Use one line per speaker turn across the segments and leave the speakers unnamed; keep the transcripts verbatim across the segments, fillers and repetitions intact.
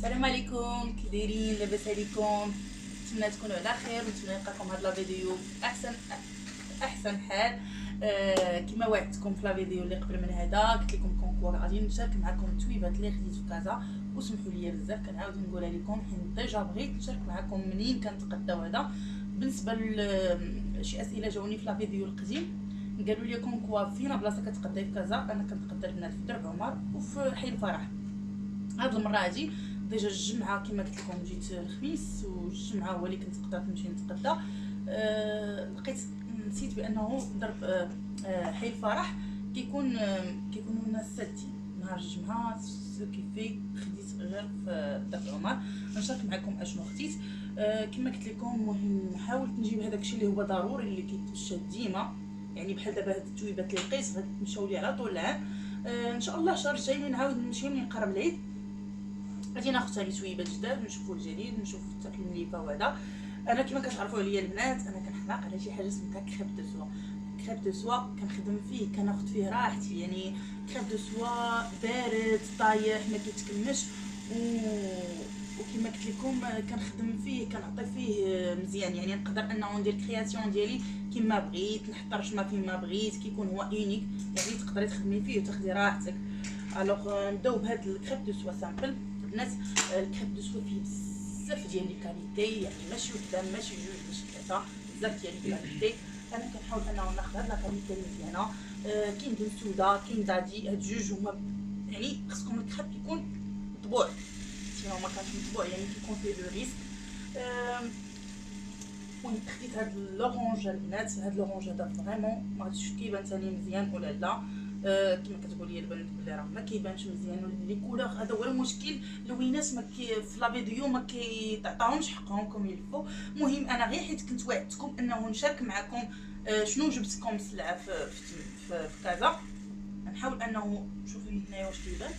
السلام عليكم، كي دايرين؟ لاباس عليكم؟ نتمنى تكونوا على خير ونتمنى نلقاكم هاد لا فيديو احسن احسن حال. آه كما وعدتكم في لا فيديو اللي قبل من هذا، قلت لكم كونكور غادي نشارك معكم التويبات اللي خديت في كازا، وسمحوا لي بزاف كنعاود نقولها لكم حيت ديجا بغيت نشارك معكم منين كنتقداو هذا. بالنسبه لشي اسئله جاوني في لا فيديو القديم، قالوا لي كونكور فينا بلاصه كتقداي في كازا. انا كنتقدى البنات في درب عمر وفي حي الفرح. هاد المره هادي ديجا الجمعه كما قلت لكم جيت الخميس، والجمعه هو اللي كنت قدرت نمشي نتقدى. أه لقيت نسيت بانه درب أه أه حي الفرح كيكون أه كيكونوا الناس سادين نهار الجمعه، سو كيفي خديت غير في درب عمر. نشارك معكم اشنو خديت. أه كما قلت لكم مهم حاولت نجيب هذاك الشيء اللي هو ضروري اللي كيتمشى ديما، يعني بحال دابا هاد التويبات اللي لقيت غتمشاو لي على طول العام. أه ان شاء الله الشهر الجاي نعاود نمشي من قرب العيد، غادي ناخذ ثاني تويبات جداد ونشوفوا الجديد ونشوف حتى المليفه وهذا. انا كما كتعرفوا عليا البنات انا كنحماق على شي حاجه سميتها كريب دو سوا. كريب دو سوا كنخدم فيه كناخذ فيه راحتي، يعني كريب دو سوا بارد طايح ما كيتكمش، و وكما قلت لكم كنخدم فيه كنعطي فيه مزيان، يعني نقدر انه ندير كرياسيون ديالي كما بغيت، نحط رشمه فيما بغيت، كيكون هو اونيك، يعني تقدري تخدمي فيه وتاخدي راحتك. الوغ نبداو بهذا الكريب دو سوا سامبل. الناس الكريب دو سوا فيه بزاف ديال لي كاليتي، يعني ماشي وحده ماشي جوج ماشي ثلاثه، بزاف ديال لي كاليتي. انا كنحاول انه ناخذ هاد لا كاليتي مزيانه. آه كاين بنسوده كاين دادي، هاد جوج هما يعني خصكم الكريب يكون مطبوع، سينو ما كانش مطبوع يعني كيكون فيه لو ريسك. آه وين خديت هاد لورانج البنات، هاد لورانج هذا فريمون ما عرفتش كيبان ثاني مزيان ولا لا. أه كما كتقول لي البنات بلي راه ما كيبانش مزيان لي كولور. هذا هو المشكل، اللوينات ما كي في لا فيديو ما كيتعطاوهمش حقهم كما يلفو. المهم انا غير حيت كنت وعدتكم انه نشارك معكم أه شنو جبتكم سلعه في في, في, في كازا. نحاول انه شوفوا لي هنايا واش كيبان.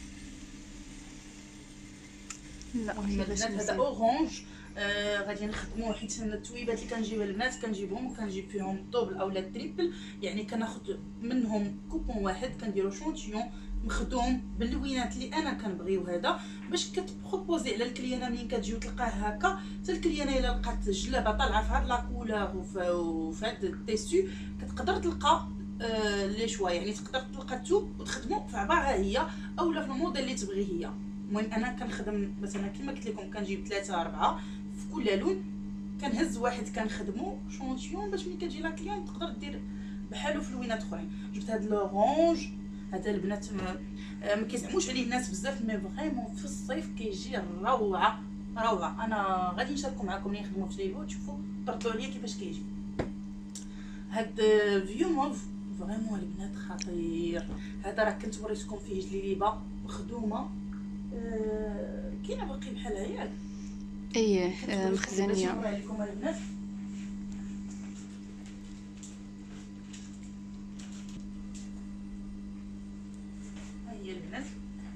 لا هذا اورانج. آه غادي نخدموه حيت التويبات اللي كنجيبها البنات كنجيبهم وكنجيب فيهم الدوبل اولا التريبل، يعني كناخذ منهم كوبون واحد كنديرو شونتيون مخدوم باللوينات اللي انا كنبغيو هذا، باش كتبروبوزي على الكليانه ملي كتجيو تلقاه هكا. حتى الكليانه الا لقات جلابه طالعه في هاد لا كولور وفي هاد التيسو كتقدر تلقى آه لي شوا، يعني تقدر تلقى الثوب وتخدمو في عبارها هي اولا في الموديل اللي تبغي هي. المهم انا كنخدم مثلا كما قلت لكم كنجيب ثلاثة أربعة في كل لون، كنهز واحد كنخدمو شونتيون باش ملي كتجي لا كليون تقدر دير بحالو في لوينات اخرين. جبت هاد لورانج هذا البنات ما, ما كيزعموش عليه الناس بزاف، مي فريمون في الصيف كيجي روعه روعه. انا غادي نشاركو معكم ملي نخدمو في ليلو تشوفوا طردوا عليا كيفاش كيجي. هاد فيو موف فريمون البنات خطير. هذا راه كنت وريتكم فيه جليبه مخدومه. أه كاينه باقي بحالها ياك؟
ايه مخزنيه.
نوري لكم البنات ها هي البنات.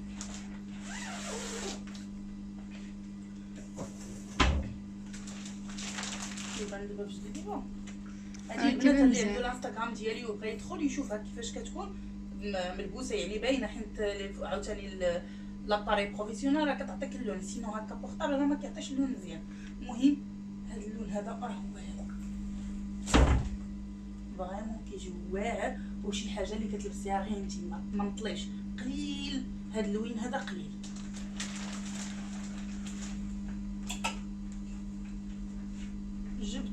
كيبان دابا في جليبه. هادي البنات اللي عندو الانستغرام ديالي وبغى يدخل يشوفها كيفاش كتكون ملبوسه، يعني باينه حيت عاوتاني لاباري بروفيسيونيل راه كتعطيك اللون، سينو هكا بورطابل راه ما كيعطيش اللون مزيان. المهم هذا اللون هذا راه هو هذا فريمون كيجي واعر، وشي حاجه اللي كتلبسيها غير انت ما مطليش قليل. هذا اللوين هذا قليل. جبت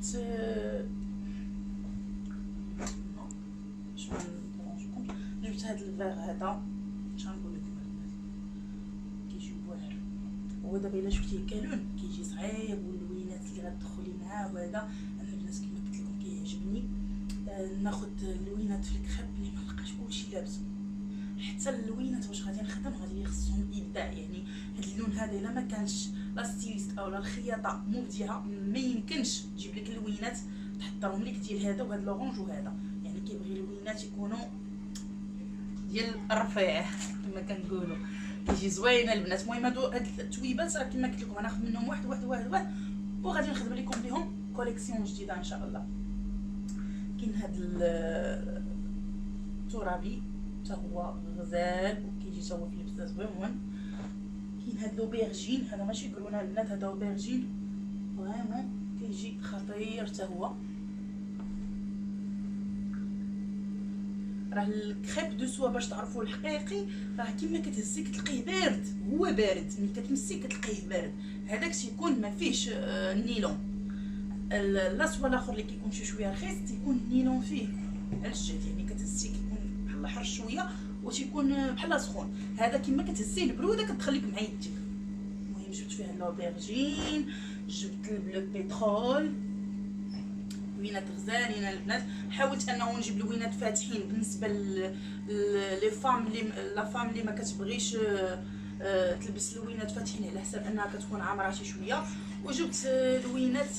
شنو جبت هذا الفيغ هذا، شنو نقول لكم كيجي واعر. هو دابا الا شفتيه كالون كيجي صعيب، واللوينات اللي غتدخلي معاه وهذا انا البنات كما قلت لكم كيعجبني. آه ناخذ اللوينات في الكريب اللي ما لقاش كلشي لابسو. حتى اللوينات واش غادي نخدم غادي خصهم ابداع، يعني هذا اللون هذا الا ما كانش لا ستيليست اولا الخياطه مبدعه ما يمكنش تجيب لك اللوينات تحضرهم لك ديال هذا وهذا لورانج وهذا، يعني كيبغي اللوينات يكونوا ديال الرفيع كما كنقولوا كيجي زوينه البنات. المهم هادو هاد التويبات راه كما قلت لكم غناخذ منهم واحد واحد واحد واحد وغادي نخدم لكم بهم كوليكسيون جديده ان شاء الله. كاين هاد الترابي حتى هو غزال وكيجي حتى هو في لبسه زوين. كاين هاد لوبيرجين، هذا ماشي كرونا البنات، هذا اوبيرجين فريمون كيجي خطير حتى هو. راه الكريب دو سوا باش تعرفوا الحقيقي راه كيما كتهزيه كتلقيه بارد، هو بارد ملي كتمسيه كتلقيه بارد، هذاك تيكون ما فيهش النيلون. الاسوا الاخر اللي كيكون شي شويه رخيص تيكون النيلون فيه على الجهد، يعني كتهزيه كيكون بحال حر شويه وتيكون بحال سخون. هذا كيما كتهزيه البروده كتخليك مع يديك. المهم جبت فيها لوبيرجين، جبت البيترول، لوينات غزالين البنات. حاولت انه نجيب لوينات فاتحين بالنسبه لي فام اللي لا فام اللي ما كتبغيش تلبس لوينات فاتحين على حساب انها كتكون عامره شي شويه. وجبت لوينات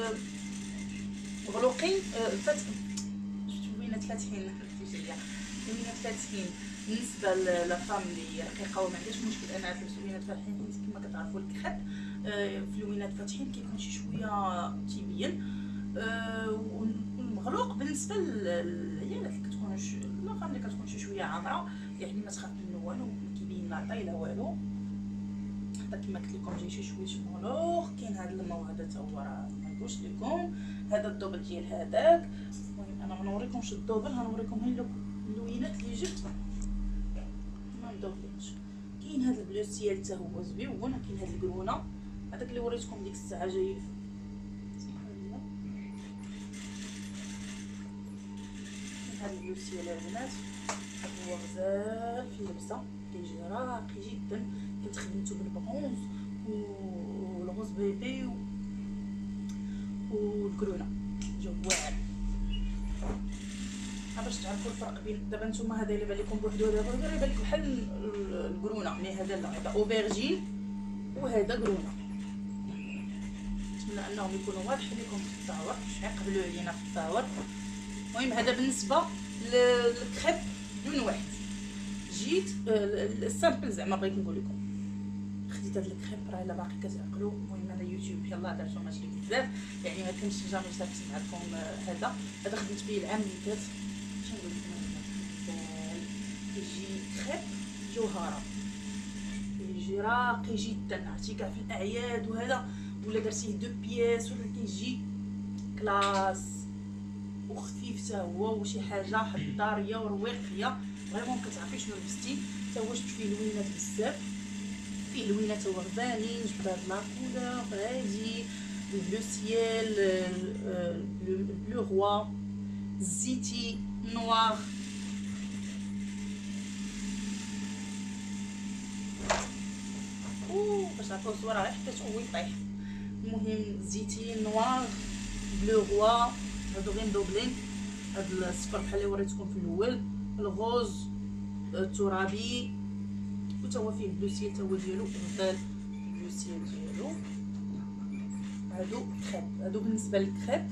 مغلوقين فاتح، جبت لوينات فاتحين لوينات فاتحين بالنسبه لا فام اللي رقيقه وما عندهاش مشكل انها تلبس لوينات فاتحين، كما كتعرفوا الكريب في لوينات فاتحين كيكون شي شويه تيبين. والمغلوق بالنسبه للعيالات اللي كتكون لا فام اللي كتكون شي شويه عامره، يعني ما تخاف منه والو، ما كيبين لا طاي لا والو. حتى كما قلت لكم جاي شي شويه مغلوق. كاين هذا الماء هذا تا هو راه ما نقولش لكم، هذا الدوبل ديال هذاك. المهم انا ما نوريكمش الدوبل، غنوريكم غير اللوينات اللي جبت ما ندوبلينش. كاين هذا البلو سيال حتى هو زويون. كاين هذا الكرونه هذاك اللي وريتكم ديك الساعه جاي هذا البلو سيال البنات، هو غزال في اللبسه، كيجي راقي جدا. كنت خدمته بالبرونز والغوز بيبي والكرونه جا واعر. باش تعرفوا الفرق بين دابا نتوما هذا اللي بان لكم بوحدو هذا غير يبان لك بحال الكرونه، مي هذا لا، هذا اوبرجين وهذا كرونه. نتمنى انهم يكونوا واضحين لكم في التصاور باش يقبلوا علينا في التصاور. المهم هذا بالنسبه للكريب لون واحد. جيت السامبل زعما بغيت نقول لكم، خديت هذا الكريب راه الا باقي كتعقلوا. المهم انا يوتيوب يلاه درتو ماشي بزاف، يعني ما كنتش جامي شاركت معكم هذا هذا خدمت به العام اللي فات. شنو نقول لكم، كيجي كريب جوهره، كيجي راقي جدا. عرفتي كاع في الاعياد وهذا، ولا درتيه دو بياس ولا كيجي كلاس وخفيف حتى هو، وشي حاجه حضاريه ورواقيه فريمون. كتعرفي شنو لبستي حتى هو. شفت فيه لوينات بزاف، فيه لوينات هو غزالين. جبت هاد لا كولور هادي البلو سيال، البلو روا، الزيتي نوار، او باش تعرفوا الصوره غير حطيت هو يطيح. المهم زيتي نوار بلو روا، هادو غير مدوبلين. هاد الصفر بحال اللي وريتكم في الاول، الغوز الترابي، وتا هو فيه البلو سيال تا هو ديالو غزال البلو سيال ديالو. هادو كريب، هادو بالنسبه للكريب.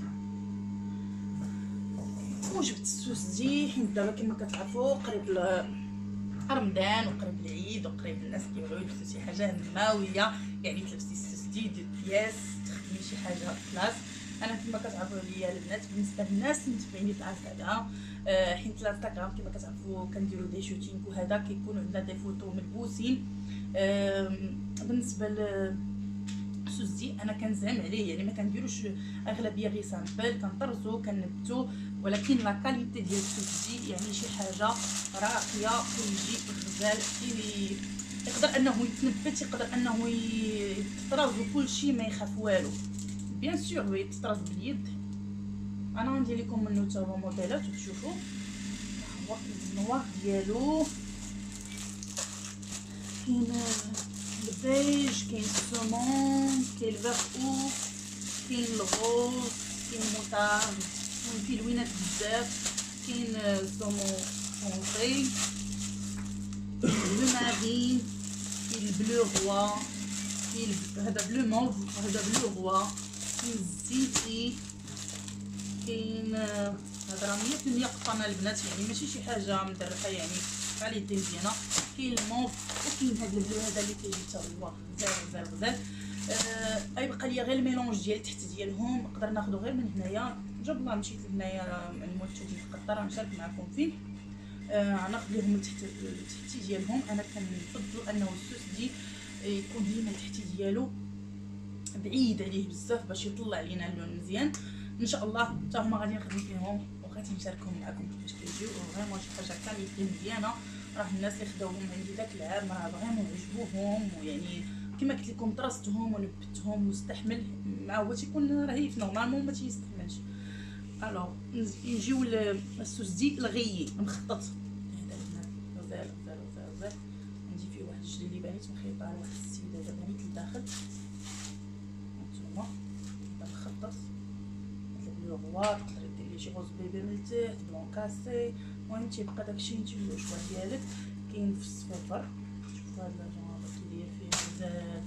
وجبت السوسدي حيت دابا كما كتعرفوا قريب رمضان وقريب العيد وقريب الناس كيبغيو يلبسوا شي حاجه نماويه، يعني تلبسي السوسدي دو بياس تخدمي شي حاجه كلاس. انا كما كتعرفوا ليا البنات بالنسبه للناس المتبعين في الانستغرام، أه حيت الانستغرام كما كتعرفوا كنديروا دي شوتينغ وهذا كيكونوا عندنا دي فوتو ملبوسين. أه بالنسبه ل السوسدي انا كنزعم عليه، يعني ما كنديروش اغلبيه غير سامبل، كنطرزو كنبتو، ولكن لا كاليتي ديال السوسدي يعني شي حاجه راقيه. كيجي غزال، يقدر انه يتنبت، يقدر انه يتطرز وكلشي ما يخاف والو. بيان سور يتطرز باليد. انا غندير لكم منو تا هو موديلات وتشوفوا. هو النوار ديالو كاين البيج، كاين السومون، كاين الفيغ او، كاين الغوز، كاين الموطارد، فيه لوينات بزاف. كاين السومون فونسي، لو مارين، كاين البلو روا، كاين هذا بلو موف وهذا بلو روا، كاين الزيتي، كاين هذا راه مية في المية قطن البنات، يعني ماشي شي حاجه مدرحه، يعني على يدين مزيانه. كاين الموف وكاين هذا البلو هذا اللي كيجي حتى هو غزال غزال غزال. آه يبقى ليا غير الميلونج ديال تحت ديالهم، نقدر ناخذو غير من هنايا. جاب الله مشيت لهنايا المول التوجيه في قطر غنشارك معكم فيه. آه ناخذ لهم من تحت التحتي ديالهم. انا كنفضل انه السوسدي يكون ديما التحتي ديالو بعيد عليه بزاف باش يطلع لينا اللون مزيان. ان شاء الله حتى هما غادي نخدم فيهم وغادي نشاركهم معكم كيفاش كيجيو. فريمون شي حاجه كاليتي مزيانه، راه الناس اللي خداوهم عندي داك العام راه فريمون عجبوهم، ويعني كما قلت لكم طرستهم ونبتهم مستحمل مع هو تيكون رهيف نورمالمون ما تيستحملش. الوغ نجيو للسوسدي الغيي مخطط. هذا البنات غزال غزال غزال غزال عندي فيه واحد الجلي بانيت مخيطه على واحد السيده هذا بانيت لداخل هانتوما مخطط لو غوار. تقدري ديري شي غوز بيبي من التحت بلون كاسي. المهم تيبقى داكشي نتيو الشوا ديالك. كاين في الصفر شوفوا هاد لاجون كيدير فيه غزال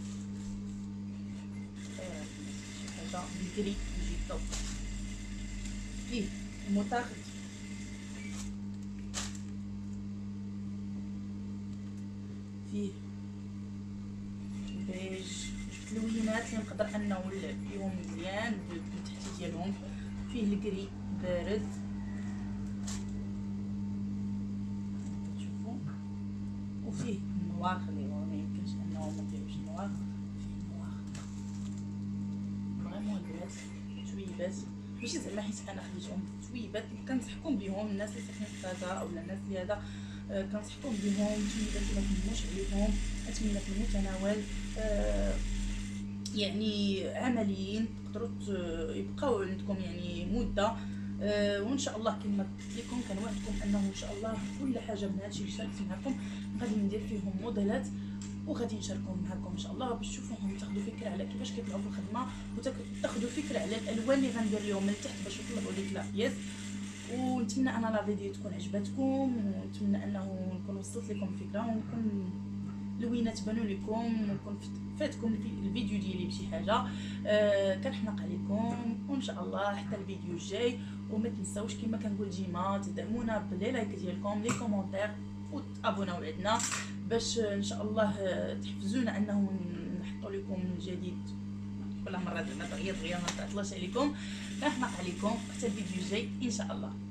شي حاجه بكري يجي توب. فيه المتاخد فيه بيج التلوينات اللي نقدر انه نلعب فيهم مزيان بالتحتي ديالهم. فيه الكري بارد شوفوا، وفيه النوار اللي هو ما يمكنش انه ما نديروش النوار. فيه النوار فريمون البنات تويبات ماشي زعما حيت انا خديتهم تويبات كنصحكم بهم الناس اللي ساكنين في كازا اولا الناس اللي هذا آه كنصحكم بهم تويبات ما تهموش عليهم. اتمنى في المتناول آه يعني عمليين تقدروا يبقاو عندكم يعني مده آه وان شاء الله كما قلت لكم كنوعدكم انه ان شاء الله كل حاجه من هادشي اللي شاركت معكم غادي ندير فيهم موديلات وغادي نشاركهم معكم ان شاء الله باش تشوفوهم تاخذوا فكره على كيفاش كيطلعوا في الخدمه وتاخذوا فكره على الالوان اللي غندير لهم من تحت باش يطلعوا لك لابيس. ونتمنى انا لا فيديو تكون عجبتكم ونتمنى انه نكون وصلت لكم فكره ونكون لوينه تبانوا لكم ونكون فاتكم في الفيديو ديالي بشي حاجه أه كنحماق عليكم. وان شاء الله حتى الفيديو الجاي وما تنساوش كما كنقول ديما تدعمونا بلي لايك ديالكم لي كومونتير وتابوناو عندنا باش ان شاء الله تحفزونا انه نحطوا لكم الجديد كل مره. زعما دغيا دغيا ما تعطلاش عليكم. كنحماق عليكم حتى الفيديو الجاي ان شاء الله.